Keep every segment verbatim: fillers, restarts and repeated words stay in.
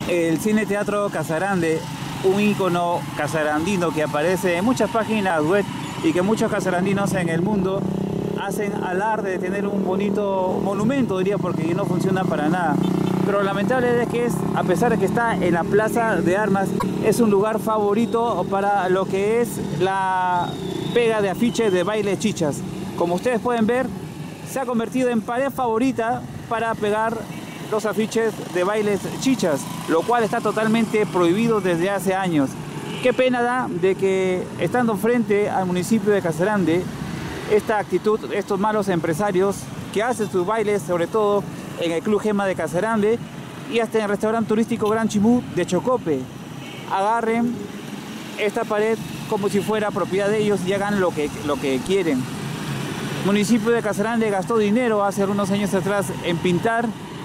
El Cine Teatro Casagrande, un ícono casarandino que aparece en muchas páginas web y que muchos casarandinos en el mundo hacen alarde de tener un bonito monumento, diría, porque no funciona para nada. Pero lamentable es que es, a pesar de que está en la Plaza de Armas, es un lugar favorito para lo que es la pega de afiches de baile chichas. Como ustedes pueden ver, se ha convertido en pared favorita para pegar los afiches de bailes chichas, lo cual está totalmente prohibido desde hace años. Qué pena da de que, estando frente al municipio de Casagrande, esta actitud, estos malos empresarios que hacen sus bailes, sobre todo en el Club Gema de Casagrande y hasta en el restaurante turístico Gran Chimú de Chocope, agarren esta pared como si fuera propiedad de ellos y hagan lo que, lo que quieren. El municipio de Casagrande gastó dinero hace unos años atrás en pintar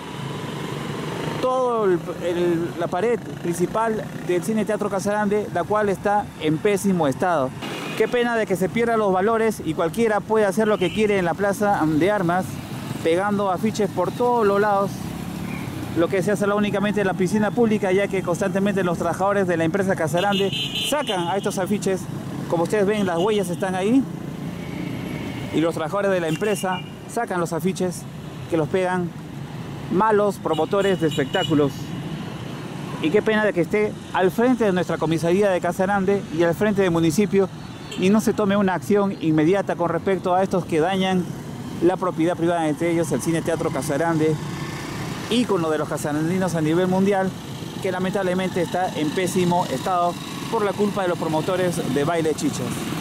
toda la pared principal del Cine Teatro Casagrande, la cual está en pésimo estado. Qué pena de que se pierdan los valores y cualquiera puede hacer lo que quiere en la Plaza de Armas, pegando afiches por todos los lados, lo que se hace únicamente en la piscina pública, ya que constantemente los trabajadores de la empresa Casagrande sacan a estos afiches. Como ustedes ven, las huellas están ahí y los trabajadores de la empresa sacan los afiches que los pegan malos promotores de espectáculos. Y qué pena de que esté al frente de nuestra comisaría de Casagrande y al frente del municipio y no se tome una acción inmediata con respecto a estos que dañan la propiedad privada, entre ellos el Cine Teatro Casagrande, ícono de los casarandinos a nivel mundial, que lamentablemente está en pésimo estado por la culpa de los promotores de baile chichas.